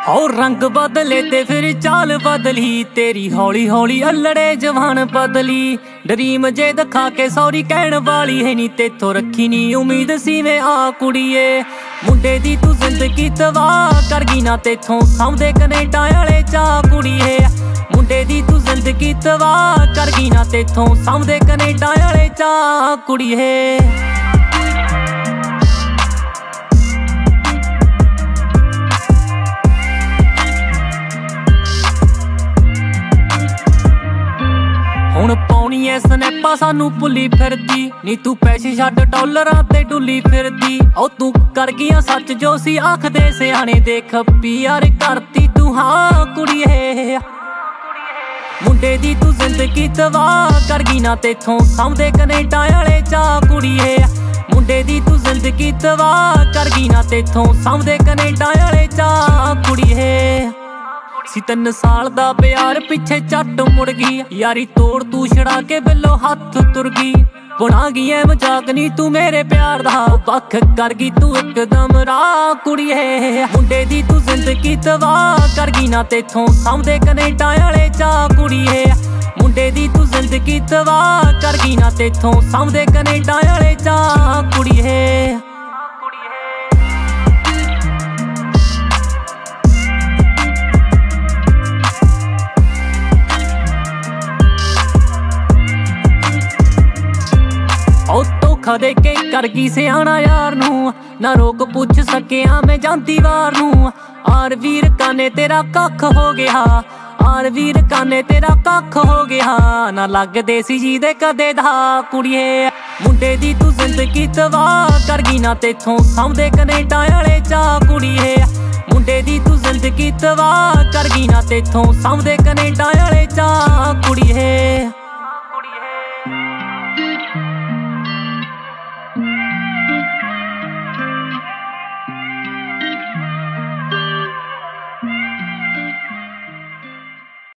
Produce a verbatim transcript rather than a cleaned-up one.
और रंग बदले ते फिर चाल बदली तेरी, हौली हौली अल्लड़े जवान बदली। ड्रीम जे दिखा के सॉरी कहण वाली है नी, तेथों रखी नी उम्मीद सी मैं आ कुड़िए। मुंडे दी तू जिंदगी तबाह कर गई ना, तेथों सामदे कनेडा वाले चा कुड़िए। मुंडे दी तू जिंदगी तबाह कर गई ना, तेथों सामदे कनेडा वाले चा कुड़िए। हुण पाउणी ऐ स्नैपां सानू भुल्ली फिरदी नी, तू पैसे छड्ड डॉलरां ते डुल्ली फिरदी। ओ तू कर गईयां सच जो सी आखदे सियाणे, देख पीआर करती तू हां कुड़िए। मुंडे दी तू जिंदगी तबाह कर गई ना, तेथों सामदे कनेडा वाले चा कुड़िए। मुंडे दी तू जिंदगी तबाह कर गई ना, तेथों सामदे कनेडा वाले चा कुड़िए। सी तीन साल दा प्यार पिछे झट मुड़ गई, यारी तोड़ तू छड़ा के बिलो हथ तुर गई। बना गई है मजाक नी तू मेरे प्यार दा, पख कर गई तू एकदम राह कुड़िए। मुंडे दी तू जिंदगी तबाह कर गई ना, तेथों सामदे कनेडा वाले चा कुड़िए। मुंडे दी तू जिंदगी तबाह कर गई ना, तेथों सामदे कनेडा वाले चा कुड़िए। ओ धोखा दे के कर गई सियाणा यार नू, ना रोक पुछ सकिया मैं जांदी वार नू। आर वीर काने तेरा कख हो गया, आर वीर काने तेरा कख हो गया। ना लगदे सी जी दे कदे दा कुड़िए। मुंडे दी तू जिंदगी तबाह कर गई ना, तेथों सामदे कनेडा वाले चा कुड़िए। मुंडे दी तू जिंदगी तबाह कर गई ना, तेथों सामदे कनेडा वाले चा कुड़िए।